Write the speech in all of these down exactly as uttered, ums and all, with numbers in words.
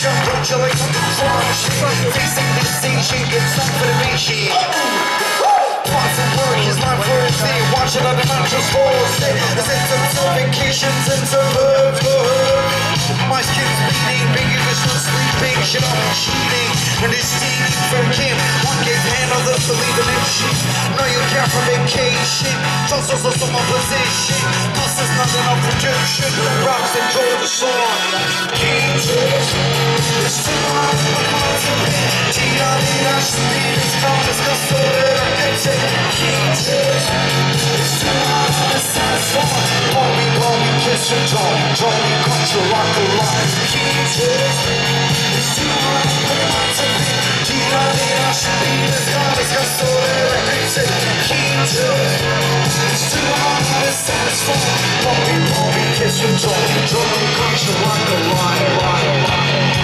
jump, don't you like something strong? Facing this station, get some for the nation. Parts of work is not for a day. Watch it on the mantras for a day. The sense of vacations and suburbs. My skin's bleeding, bigger is not sleeping. Shit, I'm cheating. And it's steaming from Kim. One gave hand, others believing in shit. Know you care for vacation. Toss us also my position. Plus there's not enough protection. Rocks enjoy the song. King George. It's too hard for my heart to bear. Tira, tira, speed is gone. It's got so that I can take. King George. It's too hard for the satisfy. Bobby, Bobby, kiss your Johnny. Johnny, cut your rock the line. King George. It's too hard for the heart to bear. Tira, tira, speed is gone. It's got so that I can take. King George. It's too hard for the satisfy. Bobby, Bobby, kiss your Johnny. Johnny, cut your rock the line. Line, line.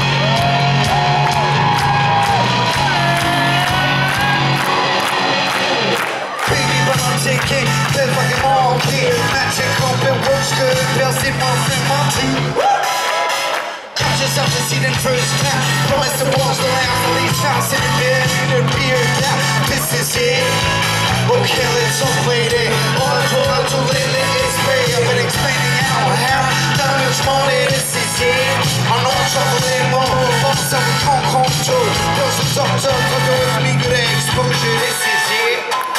Taking, feel like I'm all here. Magic open, works good. Bells in my friend, my team. Catch yourself a seat in first class. Promise the walls will last at least house in the bed. Need a beer, that this is it. Okay, let's all play it. All I told her to lately is pay. I've been explaining how I have that much money. This is it. I know I'm traveling more. Folks that we can't control. Girls and doctors, I'll go with me. Good exposure. This is it.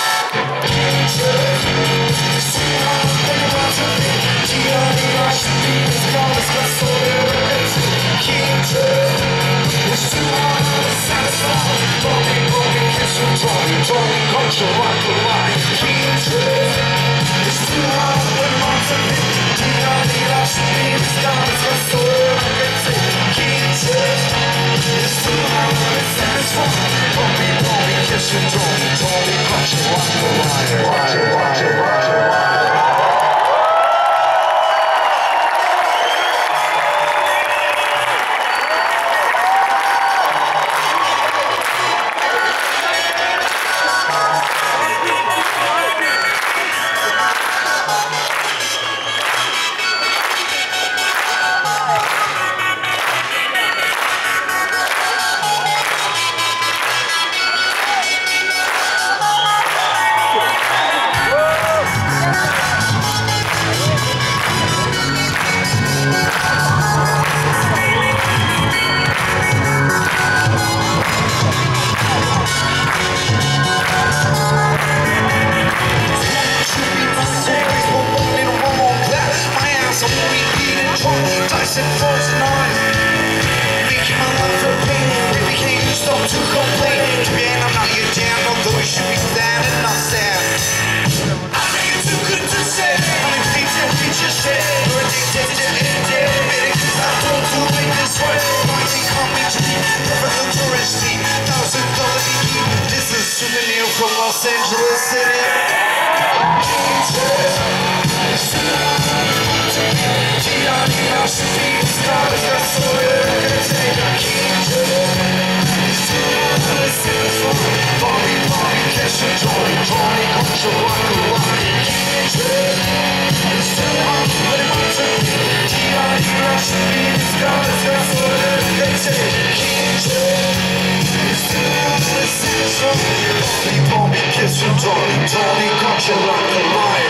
From Los Angeles City. Kiss you, Tony, Tony, cut you like a line.